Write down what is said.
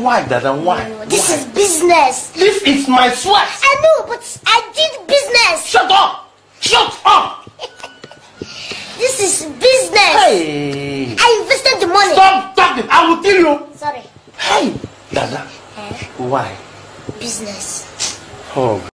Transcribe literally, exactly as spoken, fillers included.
Why, Dada? Why? No, this Why? is business. This is my sweat. I know, but I did business. Shut up! Shut up! This is business. Hey! I invested the money. Stop talking! I will kill you. Sorry. Hey, Dada. Eh? Why? Business. Oh.